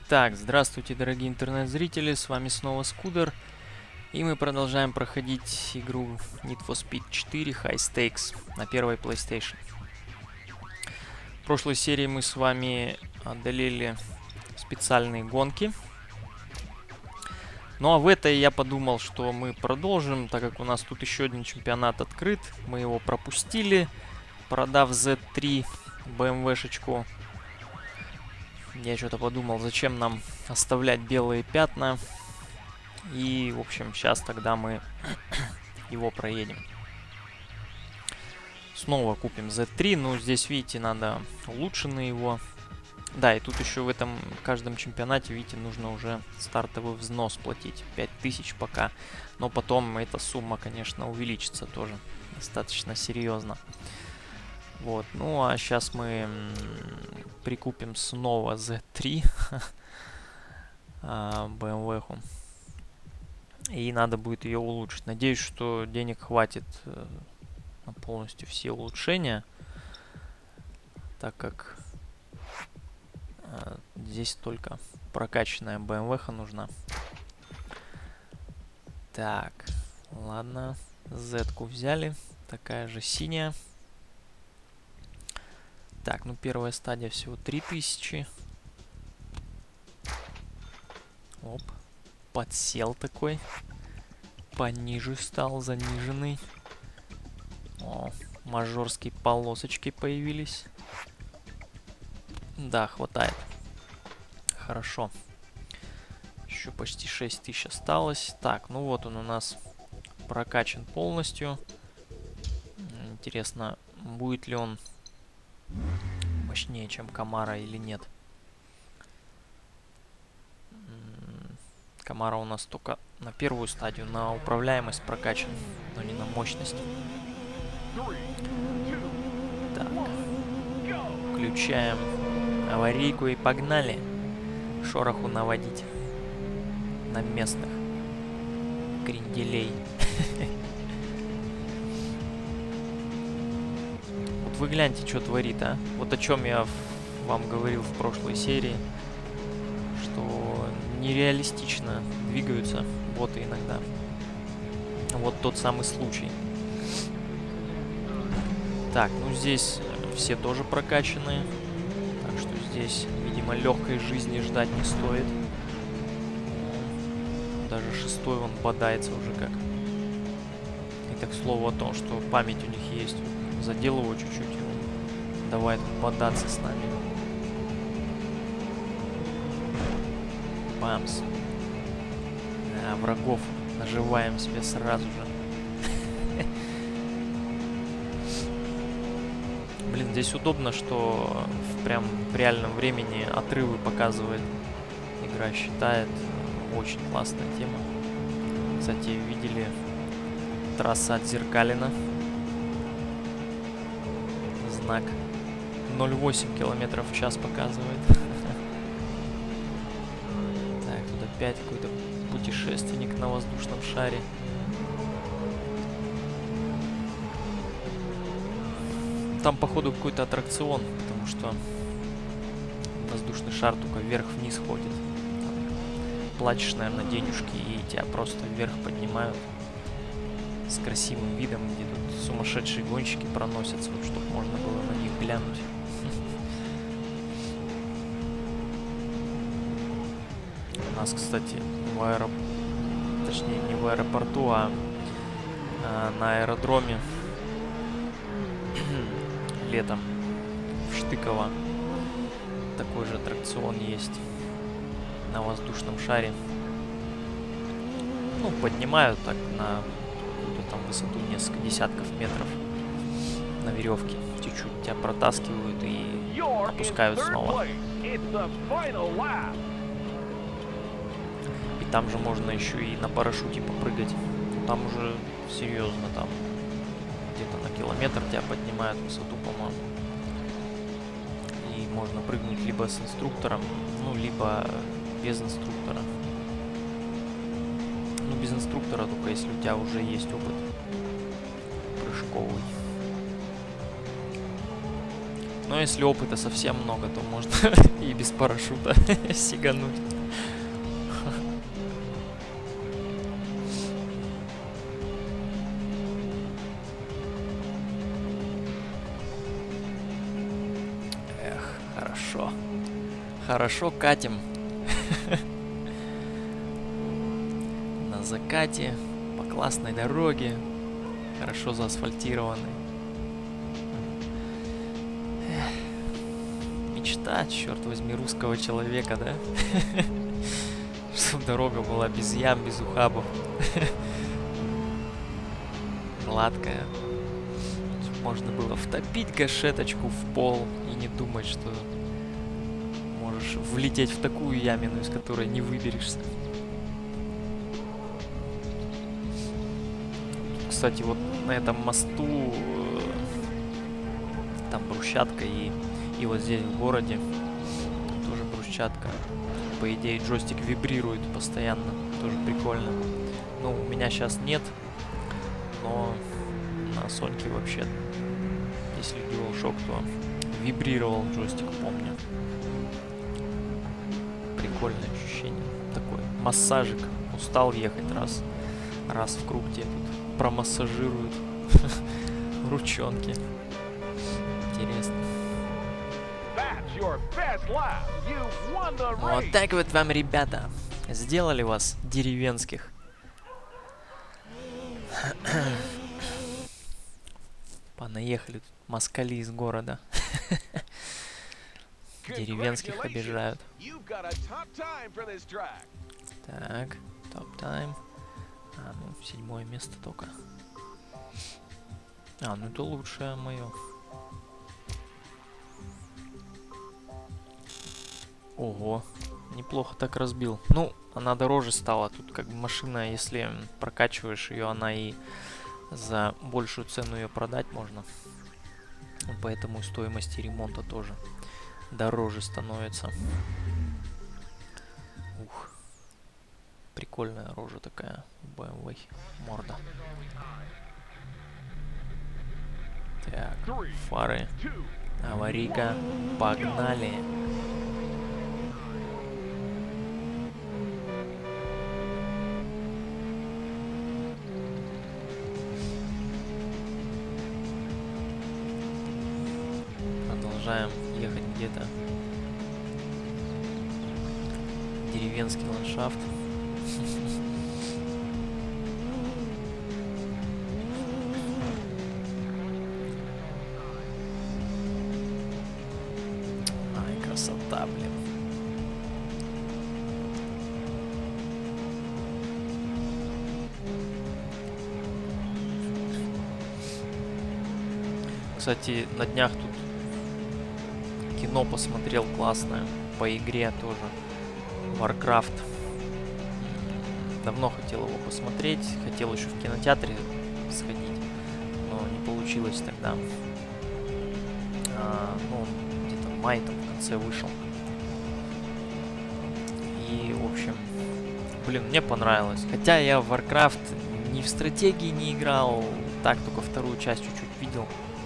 Итак, здравствуйте, дорогие интернет-зрители, с вами снова Скудер, и мы продолжаем проходить игру Need for Speed 4 High Stakes на первой PlayStation. В прошлой серии мы с вами одолели специальные гонки. Ну а в этой я подумал, что мы продолжим, так как у нас тут еще один чемпионат открыт. Мы его пропустили, продав Z3 BMW-шечку. Я что-то подумал, зачем нам оставлять белые пятна. И, в общем, сейчас тогда мы его проедем. Снова купим Z3. Ну, здесь, видите, надо улучшенный его. Да, и тут еще в этом каждом чемпионате, видите, нужно уже стартовый взнос платить. 5000 пока. Но потом эта сумма, конечно, увеличится тоже достаточно серьезно. Вот, ну а сейчас мы прикупим снова Z3 BMW-ху. И надо будет ее улучшить. Надеюсь, что денег хватит на полностью все улучшения. Так как здесь только прокачанная BMW-ха нужна. Так, ладно. Z-ку взяли. Такая же синяя. Так, ну первая стадия всего 3000. Оп. Подсел такой. Пониже стал, заниженный. О, мажорские полосочки появились. Да, хватает. Хорошо. Еще почти 6000 осталось. Так, ну вот он у нас прокачан полностью. Интересно, будет ли он мощнее, чем Камара или нет. Камара у нас только на первую стадию, на управляемость прокачан, но не на мощность. Так. Включаем аварийку и погнали. Шороху наводить на местных кренделей. Вы гляньте, что творит, а? Вот о чем я вам говорил в прошлой серии, что нереалистично двигаются боты иногда. Вот тот самый случай. Так, ну здесь все тоже прокачаны, так что здесь, видимо, легкой жизни ждать не стоит. Даже шестой он бодается уже как. И так, к слову о том, что память у них есть. Задел его чуть-чуть, и давай бодаться с нами. Бамс. А, врагов наживаем себе сразу же. Блин, здесь удобно, что прям в реальном времени отрывы показывает. Игра считает. Очень классная тема. Кстати, видели трасса отзеркалена. Знак 0,8 км в час показывает. Так, тут опять какой-то путешественник на воздушном шаре. Там, походу, какой-то аттракцион, потому что воздушный шар только вверх-вниз ходит. Там платишь, наверное, денежки, и тебя просто вверх поднимают. С красивым видом, где тут сумасшедшие гонщики проносятся, вот, чтобы можно было на них глянуть. У нас, кстати, в аэропорту, точнее не в аэропорту, а на аэродроме летом в Штыково такой же аттракцион есть на воздушном шаре. Ну, поднимают так на там высоту несколько десятков метров на веревке. Чуть-чуть тебя протаскивают и опускают снова. И там же можно еще и на парашюте попрыгать. Там уже серьезно, там где-то на километр тебя поднимают высоту, по-моему. И можно прыгнуть либо с инструктором, ну, либо без инструктора. Ну, без инструктора, только если у тебя уже есть опыт прыжковый. Но если опыта совсем много, то можно и без парашюта сигануть. Эх, хорошо. Хорошо катим. На закате, по классной дороге, хорошо заасфальтированной. Мечта, черт возьми, русского человека, да? Чтобы дорога была без ям, без ухабов. Гладкая. Можно было втопить гашеточку в пол и не думать, что можешь влететь в такую ямину, из которой не выберешься. Кстати, вот на этом мосту там брусчатка, и вот здесь в городе тоже брусчатка. По идее, джойстик вибрирует постоянно, тоже прикольно. Ну, у меня сейчас нет, но на Соньке вообще, если DualShock, то вибрировал джойстик, помню. Прикольное ощущение. Такой массажик. Устал ехать, раз в круг тебе тут промассажируют ручонки. Интересно. Вот так вот вам, ребята, сделали вас, деревенских. Понаехали тут москали из города. Деревенских обижают. Так, топ-тайм. А, ну, 7-е место только. А, ну это лучшее мое. Ого, неплохо так разбил. Ну, она дороже стала. Тут как бы машина, если прокачиваешь ее, она и за большую цену ее продать можно. Поэтому стоимость ремонта тоже дороже становится. Ух. Прикольная рожа такая. BMW морда. Так, фары. Аварийка. Погнали. Продолжаем ехать где-то. Деревенский ландшафт. Ай, красота, блин. Кстати, на днях тут кино посмотрел классное. По игре тоже. Warcraft. Давно хотел его посмотреть. Хотел еще в кинотеатре сходить. Но не получилось тогда. Ну, где-то в мае там в конце вышел. И, в общем, блин, мне понравилось. Хотя я в Warcraft ни в стратегии не играл. Так, только вторую часть чуть-чуть видел.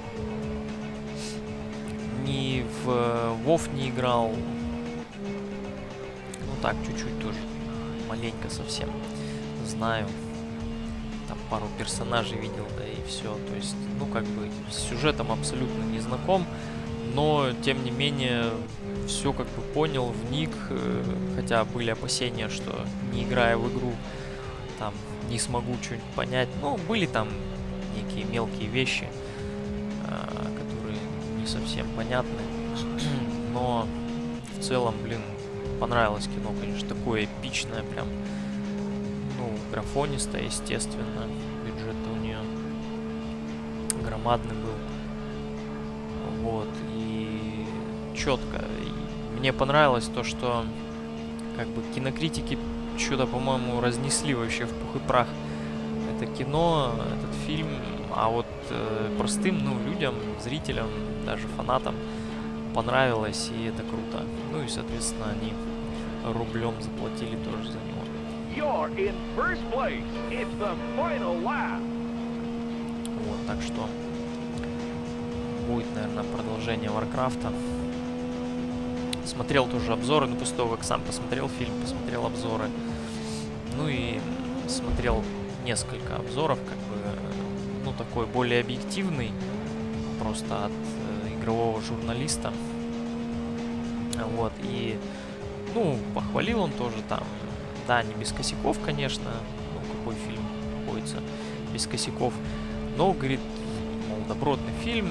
Ни в WoW не играл. Ну так, чуть-чуть тоже. Маленько совсем. Знаю. Там пару персонажей видел, да и все. То есть, ну как бы с сюжетом абсолютно не знаком. Но, тем не менее, все как бы понял, вник. Хотя были опасения, что не играя в игру, там не смогу что-нибудь понять. Ну, были там некие мелкие вещи, которые не совсем понятны. Но в целом, блин, понравилось кино, конечно, такое эпичное, прям, ну, графонистое, естественно. Бюджет у нее громадный был. Вот, и четко. И мне понравилось то, что как бы кинокритики что-то, по-моему, разнесли вообще в пух и прах это кино, этот фильм, а вот простым, ну, людям, зрителям, даже фанатам понравилось, и это круто. Ну и, соответственно, они рублем заплатили тоже за него. Вот, так что будет, наверное, продолжение Варкрафта. Смотрел тоже обзоры, ну, после того, как сам посмотрел фильм, посмотрел обзоры. Ну и смотрел несколько обзоров, как бы, ну, такой более объективный, просто от игрового журналиста. Вот, и, ну, похвалил он тоже там, да, не без косяков, конечно, ну, какой фильм находится без косяков, но, говорит, мол, добротный фильм,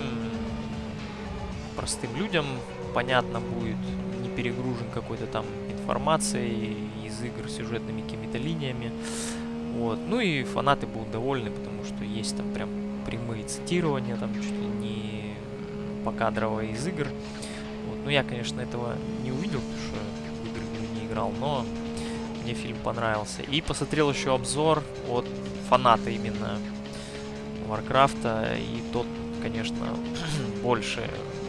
простым людям понятно будет, не перегружен какой-то там информацией из игр, сюжетными какими-то линиями, вот, ну и фанаты будут довольны, потому что есть там прям прямые цитирования, там чуть ли не покадрово из игр. Вот. Ну, я, конечно, этого не увидел, потому что в игры не играл, но мне фильм понравился. И посмотрел еще обзор от фаната именно Варкрафта, и тот, конечно, больше,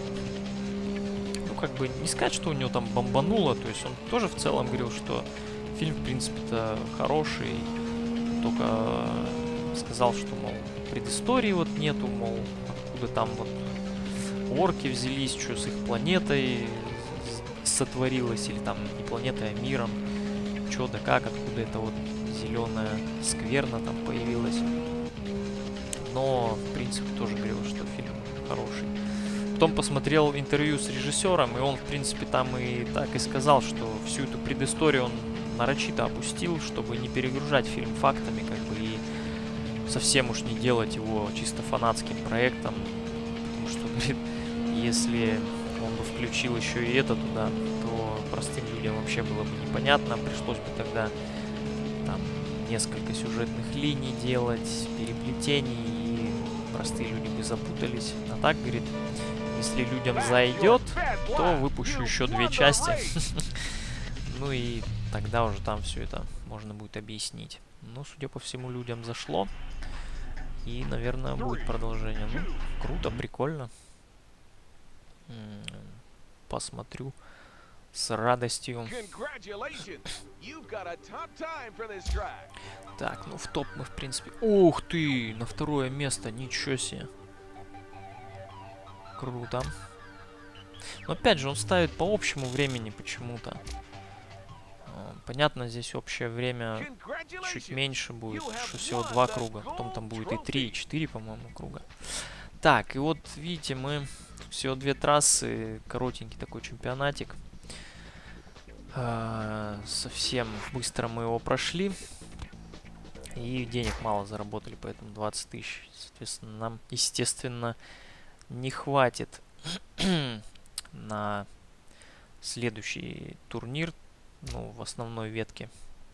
ну, как бы, не сказать, что у него там бомбануло, то есть он тоже в целом говорил, что фильм, в принципе-то, хороший, только сказал, что, мол, предыстории вот нету, мол, откуда там вот орки взялись, что с их планетой сотворилось, или там не планетой, а миром, что да как, откуда это вот зеленая скверна там появилась. Но, в принципе, тоже говорил, что фильм хороший. Потом посмотрел интервью с режиссером, и он, в принципе, там и так и сказал, что всю эту предысторию он нарочито опустил, чтобы не перегружать фильм фактами, как бы, и совсем уж не делать его чисто фанатским проектом, потому что, говорит, если он бы включил еще и это туда, то простым людям вообще было бы непонятно, пришлось бы тогда там несколько сюжетных линий делать, переплетений, и простые люди бы запутались. А так, говорит, если людям зайдет, то выпущу еще 2 части. Ну и тогда уже там все это можно будет объяснить. Ну, судя по всему, людям зашло. И, наверное, будет продолжение. Ну, круто, прикольно. Посмотрю с радостью. Так, ну в топ мы, в принципе... Ух ты! На 2-е место, ничего себе. Круто. Но опять же, он ставит по общему времени почему-то. Понятно, здесь общее время чуть меньше будет, что всего 2 круга. Потом там будет и 3, и 4, по-моему, круга. Так, и вот видите, мы всего 2 трассы, коротенький такой чемпионатик. Совсем быстро мы его прошли. И денег мало заработали, поэтому 20 тысяч. Соответственно, нам, естественно, не хватит на следующий турнир, ну, в основной ветке.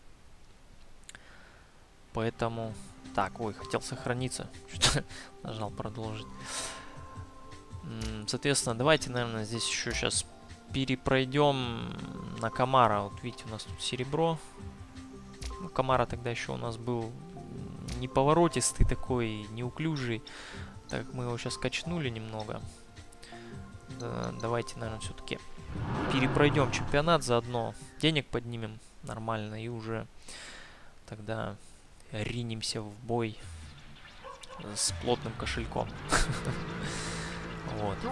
Поэтому... Так, ой, хотел сохраниться. Что-то нажал продолжить. Соответственно, давайте, наверное, здесь еще сейчас перепройдем на Камара. Вот видите, у нас тут серебро. Ну, Камара тогда еще у нас был неповоротистый такой, неуклюжий. Так как мы его сейчас качнули немного. Да, давайте, наверное, все-таки перепройдем чемпионат заодно. Денег поднимем нормально и уже тогда ринемся в бой с плотным кошельком. Вот.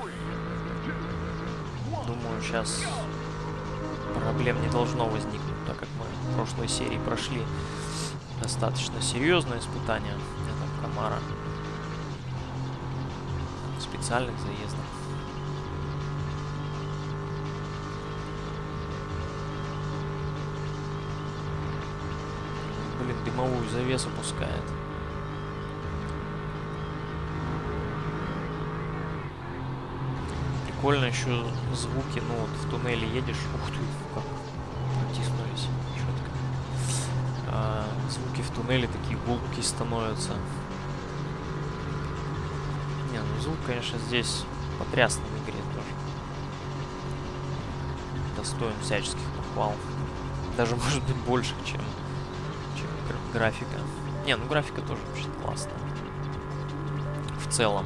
Думаю, сейчас проблем не должно возникнуть, так как мы в прошлой серии прошли достаточно серьезное испытание этого Камара. Специальных заездов. Блин, дымовую завесу пускает. Прикольно еще звуки, ну вот в туннеле едешь, ух ты, как протиснулись, четко. Звуки в туннеле такие гулкие становятся. Не, ну звук, конечно, здесь потрясный в игре тоже. Достоин всяческих похвал. Даже, может быть, больше, чем графика. Не, ну графика тоже очень классная. В целом.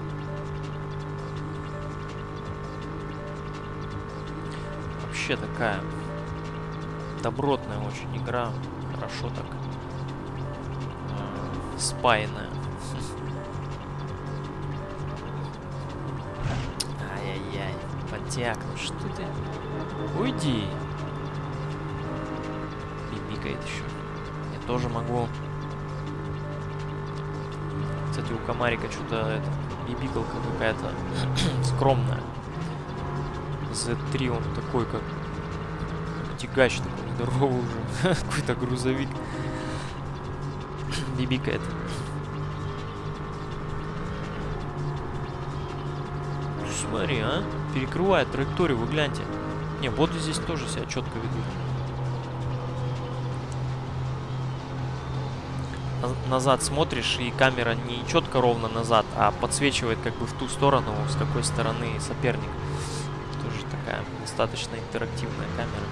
Вообще такая добротная очень игра. Хорошо так спаянная. Костяк, ну что ты? Уйди. Бибикает еще. Я тоже могу. Кстати, у комарика что-то это бибикалка какая-то скромная. Z3 он такой, как тягач, такой здоровый уже. Какой-то грузовик. Бибикает. Смотри, а? Перекрывает траекторию, вы гляньте. Не, боты здесь тоже себя четко ведут. Назад смотришь, и камера не четко ровно назад, а подсвечивает как бы в ту сторону, с какой стороны соперник. Тоже такая достаточно интерактивная камера.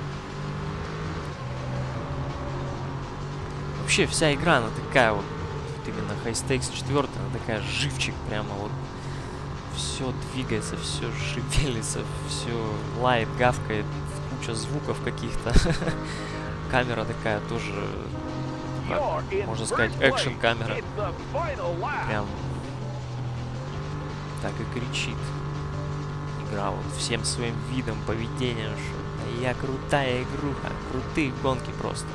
Вообще вся игра, она такая вот именно High Stakes 4, она такая живчик, прямо вот. Все двигается, все шевелится, все лает, гавкает, куча звуков каких-то. Камера такая тоже, как, можно сказать, экшн-камера. Прям так и кричит. Игра вот всем своим видом, поведением, что я крутая игруха, крутые гонки просто.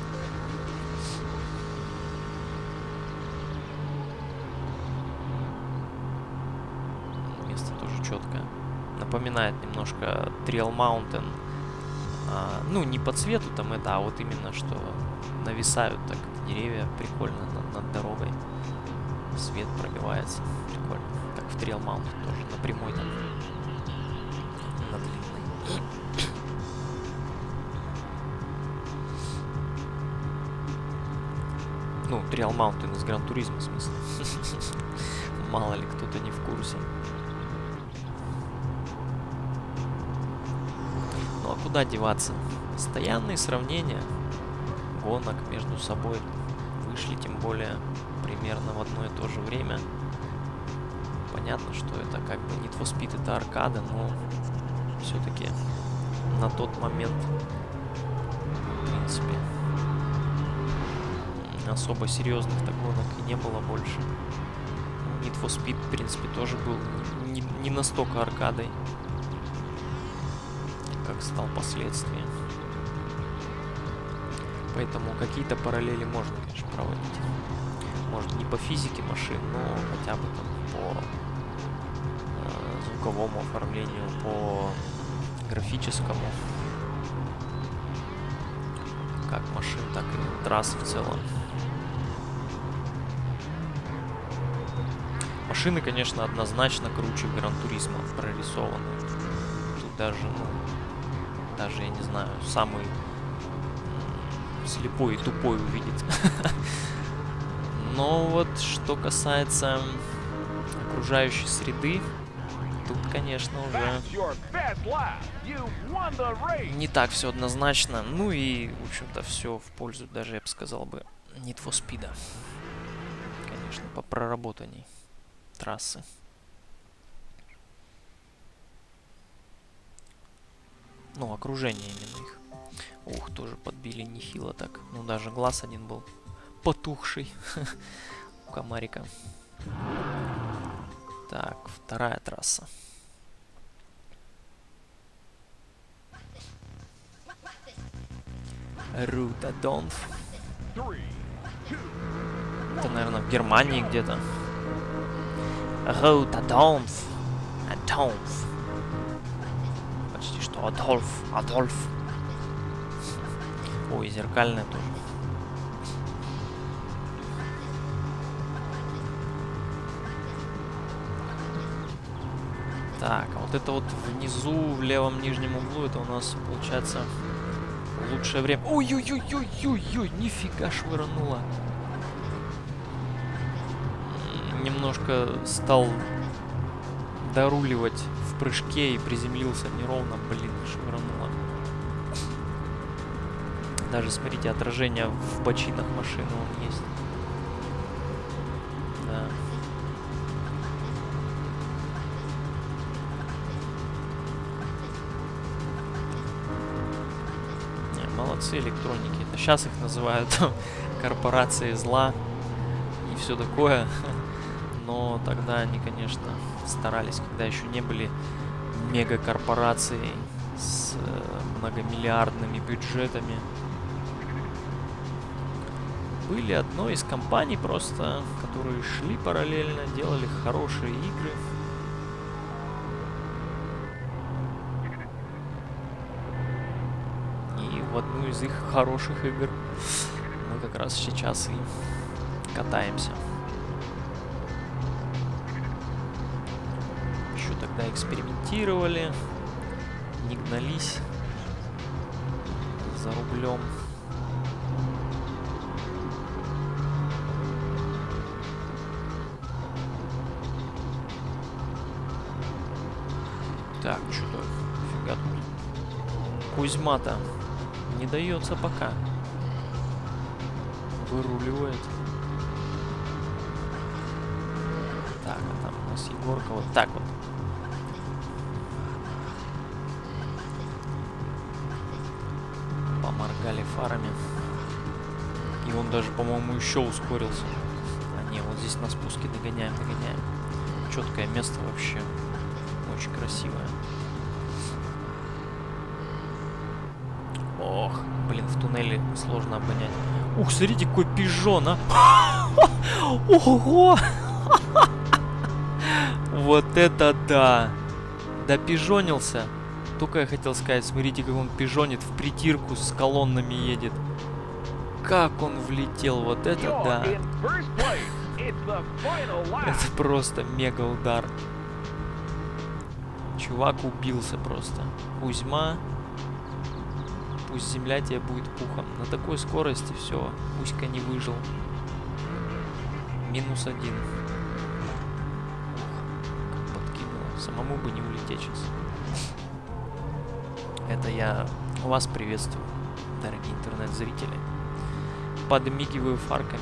Четко. Напоминает немножко Trail Mountain. Ну, не по цвету там это, а вот именно, что нависают так деревья прикольно над дорогой. Свет пробивается. Прикольно. Как в Trail Mountain тоже. На прямой там. На длинной. Ну, Trail Mountain из Gran Turismo, в смысле. Мало ли кто-то не в курсе. Ну а куда деваться? Постоянные сравнения гонок между собой вышли, тем более примерно в одно и то же время. Понятно, что это как бы Need for Speed, это аркада, но все-таки на тот момент, в принципе, особо серьезных-то гонок и не было больше. Need for Speed, в принципе, тоже был не настолько аркадой, как стал последствием. Поэтому какие-то параллели можно, конечно, проводить. Может, не по физике машин, но хотя бы там по звуковому оформлению, по графическому. Как машин, так и трасс в целом. Машины, конечно, однозначно круче Gran Turismo прорисованы. Тут даже, ну, даже, я не знаю, самый слепой и тупой увидит. Но вот, что касается окружающей среды, тут, конечно, уже не так все однозначно. Ну и, в общем-то, все в пользу, даже, я бы сказал бы, Need for Speed. Конечно, по проработанней трассы. Ну, окружение именно их. Ух, тоже подбили нехило так. Ну, даже глаз один был потухший у комарика. Так, вторая трасса. Рута Донф. Это, наверное, в Германии где-то. Рута Донф. Адольф. Почти что Адольф. Ой, зеркальная тоже. Так, а вот это вот внизу, в левом нижнем углу, это у нас, получается, лучшее время. Ой-ой-ой-ой-ой-ой, нифига швырнула. Немножко стал доруливать в прыжке и приземлился неровно. Блин, швырнула. Даже, смотрите, отражение в бочинах машины он есть. Да. Не, молодцы электроники. Это сейчас их называют корпорацией зла и все такое. Но тогда они, конечно, старались, когда еще не были мегакорпорацией с многомиллиардными бюджетами были одной из компаний просто, которые шли параллельно, делали хорошие игры. И в одну из их хороших игр мы как раз сейчас и катаемся. Еще тогда экспериментировали, не гнались за рублем. Так, что-то фига тут. Кузьма-то не дается пока. Выруливает. Так, а там у нас Егорка вот так вот. Поморгали фарами. И он даже, по-моему, еще ускорился. А не, вот здесь на спуске догоняем. Четкое место вообще. Очень красивое. Ох, блин, в туннеле сложно обгонять. Ух, смотрите, какой пижон, а! Ого! Вот это да! Допижонился. Только я хотел сказать, смотрите, как он пижонит, в притирку с колоннами едет. Как он влетел, вот это да! Это просто мега удар. Чувак убился просто. Кузьма. Пусть земля тебе будет пухом. На такой скорости все. Пуська не выжил. -1. Как подкинуло. Самому бы не улететь сейчас. Это я вас приветствую, дорогие интернет-зрители. Подмигиваю фарками.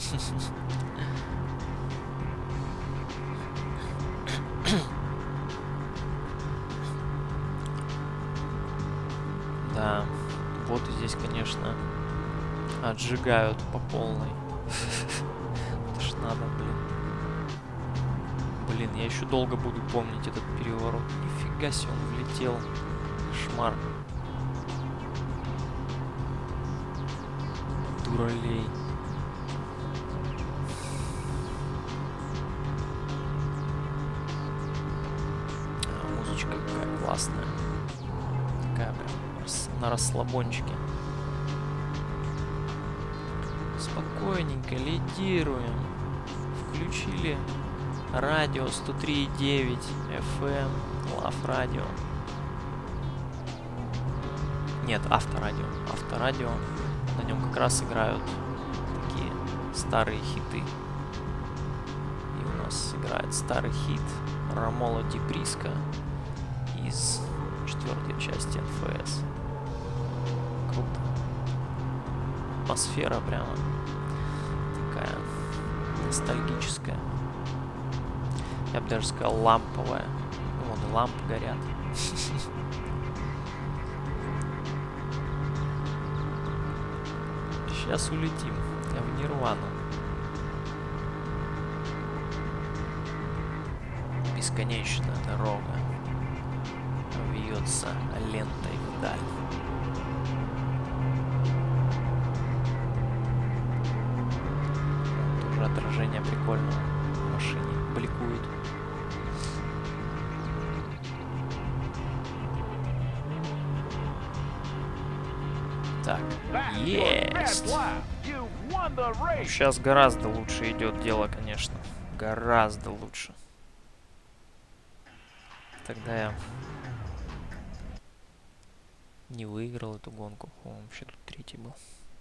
Да, боты здесь, конечно, отжигают по полной. Это ж надо, блин. Блин, я еще долго буду помнить этот переворот. Нифига себе, он влетел. Кошмар. Дуралей. Музычка какая классная. Такая прям на расслабончике. Спокойненько лидируем. Включили радио 103.9 FM. Love радио. Нет, авторадио. Авторадио. На нем как раз играют такие старые хиты. И у нас играет старый хит Ромоло Ди Бриско из 4-й части НФС. Круто. Атмосфера прямо такая ностальгическая. Я бы даже сказал ламповая. Вон и лампы горят. Сейчас улетим в Нирвану. Бесконечная дорога вьется лентой вдаль. Тоже отражение прикольное в машине бликует. Так, есть! Сейчас гораздо лучше идет дело, конечно. Гораздо лучше. Тогда я не выиграл эту гонку. О, вообще тут 3-й был.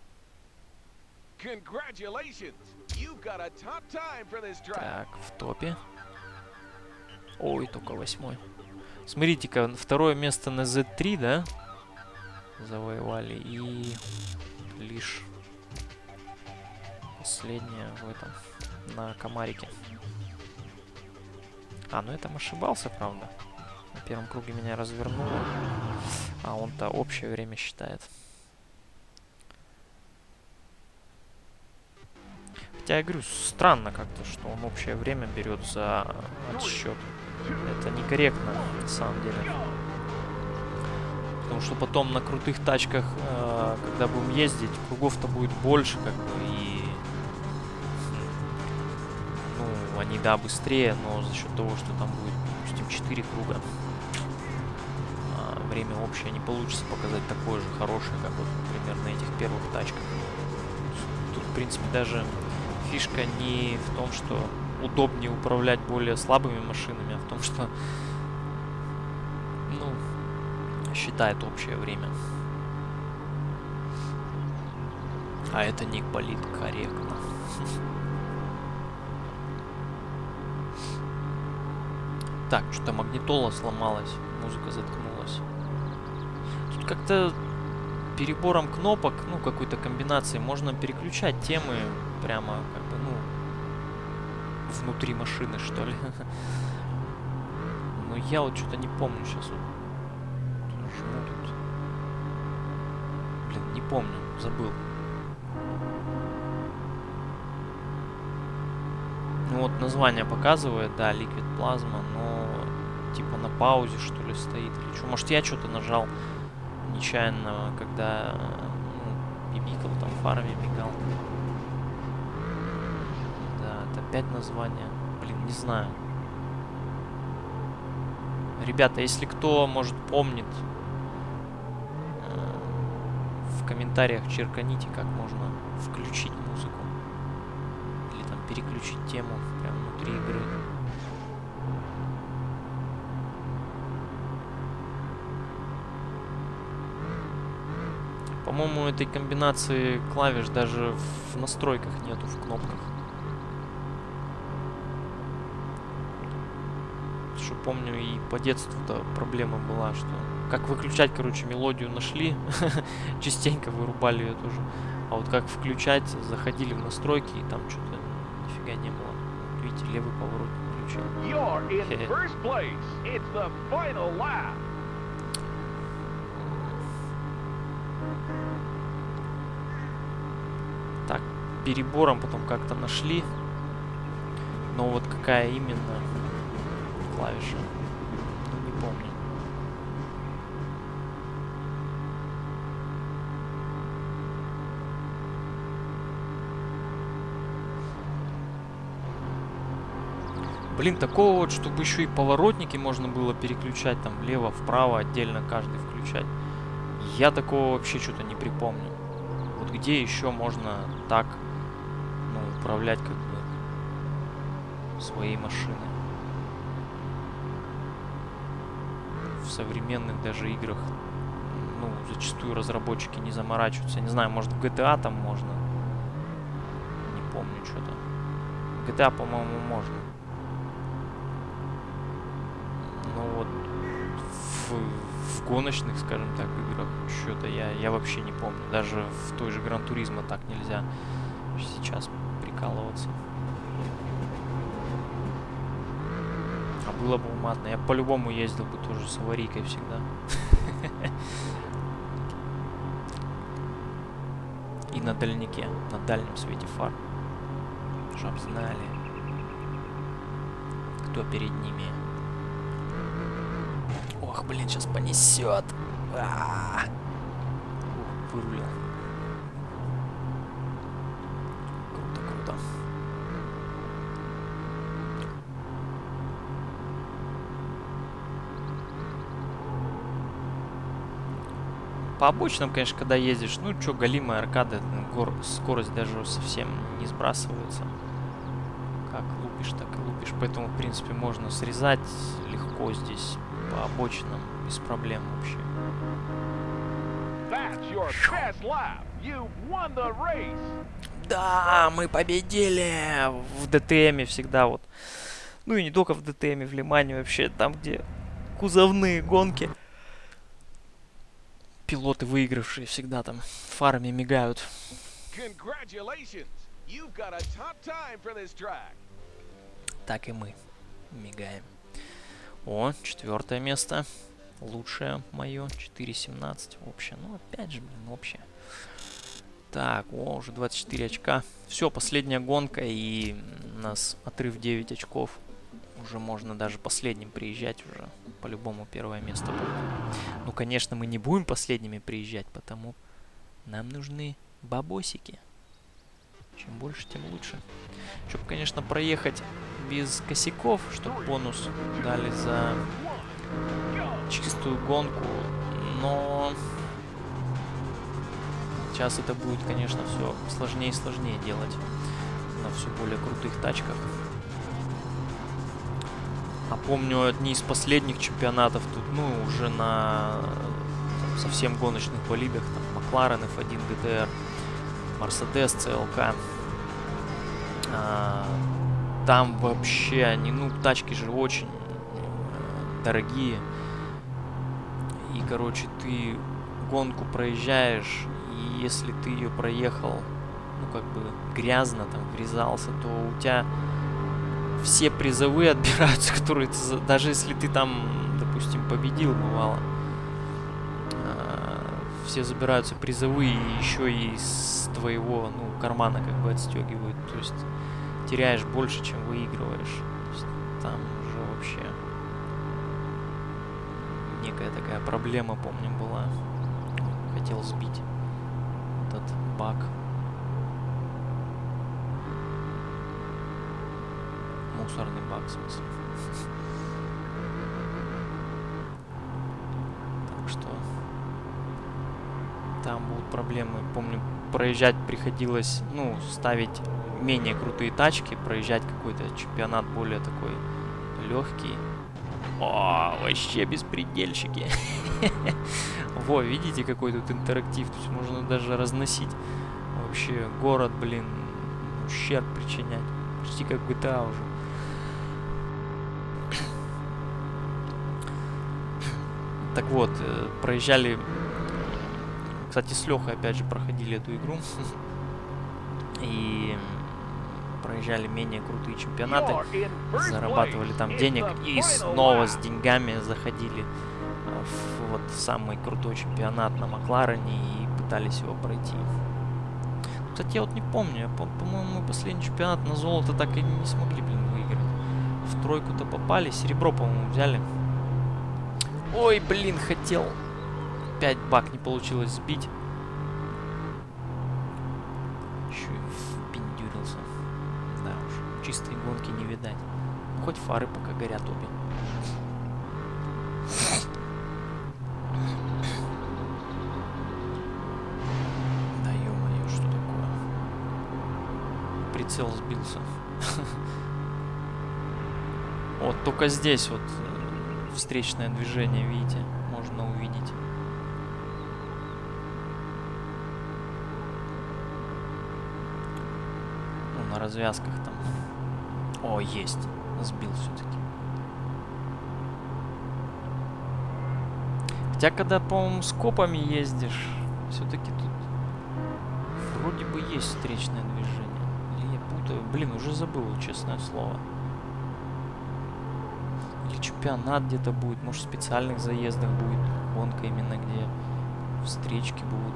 Так, в топе. Ой, только 8-й. Смотрите-ка, 2-е место на Z3, да? Завоевали. И лишь последнее в этом, на Комарике. А, ну я там ошибался, правда. На первом круге меня развернуло. А он-то общее время считает. Хотя я говорю, странно как-то, что он общее время берет за отсчет. Это некорректно, на самом деле. Потому что потом на крутых тачках, когда будем ездить, кругов-то будет больше, как бы, и... Ну, они, да, быстрее, но за счет того, что там будет, допустим, 4 круга, время общее не получится показать такое же хорошее, как вот, например, на этих первых тачках. Тут, в принципе, даже фишка не в том, что удобнее управлять более слабыми машинами, а в том, что, ну, считает общее время. А это не политкорректно. Так, что-то магнитола сломалась, музыка заткнулась. Тут как-то перебором кнопок, ну, какой-то комбинации, можно переключать темы прямо, как бы, ну, внутри машины, что ли. Но я вот что-то не помню сейчас. Вот жму тут. Блин, не помню, забыл. Ну вот название показывает, да, Liquid Plasma, но типа на паузе, что ли, стоит или что. Может, я что-то нажал нечаянно, когда, ну, бибикал, там фарами мигал. Да, это опять название. Блин, не знаю. Ребята, если кто, может, помнит, в комментариях черканите, как можно включить музыку. Или там переключить тему прямо внутри игры. По-моему, этой комбинации клавиш даже в настройках нету, в кнопках. Что помню, и по детству-то проблема была, что как выключать, короче, мелодию нашли, частенько вырубали ее тоже. А вот как включать, заходили в настройки, и там что-то нифига не было. Видите, левый поворот не включил. Так, перебором потом как-то нашли. Но вот какая именно клавиша, ну, не помню. Блин, такого вот, чтобы еще и поворотники можно было переключать там влево-вправо, отдельно каждый включать. Я такого вообще что-то не припомню. Вот где еще можно так, ну, управлять как бы своей машиной? В современных даже играх, ну, зачастую разработчики не заморачиваются. Не знаю, может, в GTA там можно. Не помню что-то. В GTA, по-моему, можно. Ну вот в гоночных, скажем так, играх что-то я вообще не помню. Даже в той же Gran Turismo так нельзя сейчас прикалываться. А было бы уматно. Я по-любому ездил бы тоже с аварийкой всегда. И на дальнике, на дальнем свете фар. Чтоб знали, кто перед ними. Ох, блин, сейчас понесет. Вырулил. Круто, круто. По обочинам, конечно, когда ездишь, ну что, галимая аркада, скорость даже совсем не сбрасывается. Как лупишь, так и лупишь. Поэтому, в принципе, можно срезать легко здесь по обочинам, без проблем вообще. Да, мы победили! В ДТМе всегда вот. Ну и не только в ДТМе, в Лимане вообще, там, где кузовные гонки. Пилоты, выигравшие, всегда там фарами мигают. Так и мы мигаем. О, 4-е место. Лучшее мое. 4.17 общее. Ну, опять же, блин, общее. Так, о, уже 24 очка. Все, последняя гонка, и у нас отрыв 9 очков. Уже можно даже последним приезжать уже. По-любому первое место будет. Ну, конечно, мы не будем последними приезжать, потому нам нужны бабосики. Чем больше, тем лучше. Чтобы, конечно, проехать без косяков, чтобы бонус дали за чистую гонку. Но сейчас это будет, конечно, все сложнее и сложнее делать на все более крутых тачках. А помню, одни из последних чемпионатов тут, ну, уже на совсем гоночных болидах, там, Макларен, F1 GTR, Mercedes CLK. Там вообще они, ну, тачки же очень дорогие. И, короче, ты гонку проезжаешь, и если ты ее проехал, ну, как бы грязно там врезался, то у тебя все призовые отбираются, которые ты, даже если ты там, допустим, победил, бывало, все забираются призовые, и еще и с твоего, ну, кармана как бы отстегивают. То есть теряешь больше, чем выигрываешь. То есть там уже вообще некая такая проблема, помню, была. Хотел сбить этот баг. Мусорный баг, в смысле. Так что там будут проблемы. Помню, проезжать приходилось, ну, ставить менее крутые тачки, проезжать какой-то чемпионат более такой легкий. О, вообще беспредельщики. Во, видите, какой тут интерактив. То есть можно даже разносить вообще город, блин, ущерб причинять. Почти как GTA уже. Так вот, проезжали... Кстати, с Лехой опять же проходили эту игру. И проезжали менее крутые чемпионаты. Зарабатывали там денег. И снова с деньгами заходили в вот самый крутой чемпионат на Макларене и пытались его пройти. Кстати, я вот не помню. По-моему, последний чемпионат на золото так и не смогли, блин, выиграть. В тройку-то попали. Серебро, по-моему, взяли. Ой, блин, хотел. 5 баг не получилось сбить. Еще и впендюрился. Да уж, чистой гонки не видать. Хоть фары пока горят обе. Да ё-моё, что такое? Прицел сбился. Вот только здесь вот встречное движение, видите, можно увидеть. Ну, на развязках там. О, есть. Сбил все-таки. Хотя, когда, по-моему, с копами ездишь, все-таки тут вроде бы есть встречное движение. Или я путаю? Блин, уже забыл, честное слово. Или чемпионат где-то будет, может, в специальных заездах будет гонка именно, где встречки будут.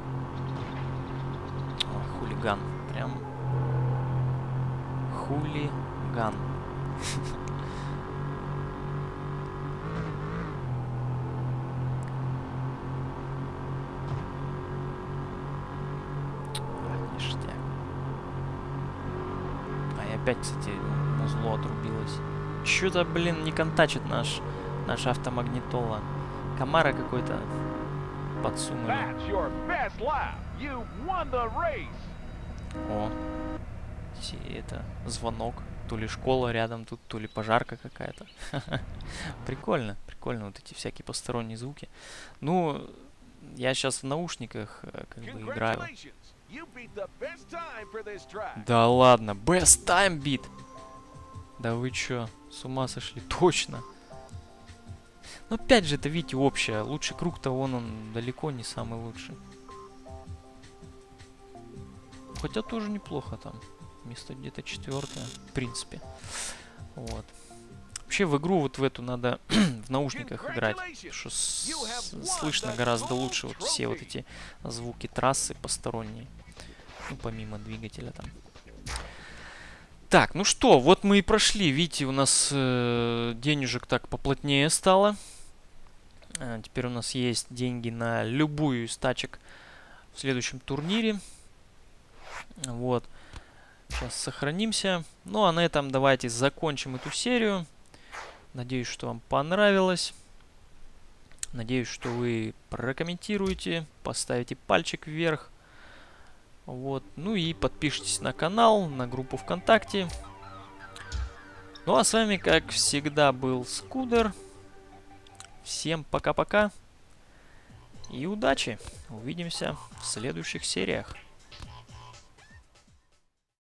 Ой, хулиган. Прям хулиган. Ништяк. А и опять, кстати, музло отрубилось. Что-то, блин, не контачит наш автомагнитола. Комара какой-то подсунули. О, это звонок. То ли школа рядом тут, то ли пожарка какая-то. Прикольно, прикольно вот эти всякие посторонние звуки. Ну, я сейчас в наушниках как бы играю. Да ладно, best time beat. Да вы чё, с ума сошли? Точно. Но опять же, это, видите, общее. Лучший круг-то он далеко не самый лучший. Хотя тоже неплохо там. Место где-то 4-е, в принципе. Вот. Вообще в игру вот в эту надо в наушниках играть. Что слышно гораздо лучше вот все вот эти звуки трассы посторонние. Ну, помимо двигателя там. Так, ну что, вот мы и прошли. Видите, у нас денежек так поплотнее стало. Теперь у нас есть деньги на любую из тачек в следующем турнире. Вот. Сейчас сохранимся. Ну, а на этом давайте закончим эту серию. Надеюсь, что вам понравилось. Надеюсь, что вы прокомментируете, поставите пальчик вверх. Вот. Ну и подпишитесь на канал, на группу ВКонтакте. Ну а с вами, как всегда, был Скудер. Всем пока-пока и удачи. Увидимся в следующих сериях.